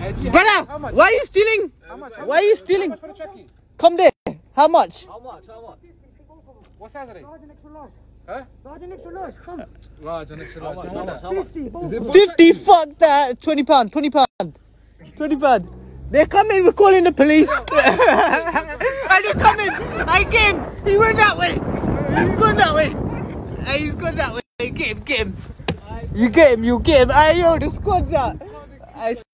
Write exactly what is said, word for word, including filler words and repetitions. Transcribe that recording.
Brother, why are you stealing? How much? Why are you stealing? How much for the trackie? Come there. How much? How much? How much? What size are they? Large and extra large. Huh? Large and extra large. Come. Large and extra large. How much? How much? How much? fifty. Both. of them. fifty, fuck that. twenty pound, twenty pound. twenty pound. They're coming, we're calling the police. And they're coming. I get him. He went that way. He's gone that way. Hey, he's gone that way. Get him, get him. You get him, you get him. Hey, yo, the squad's out. I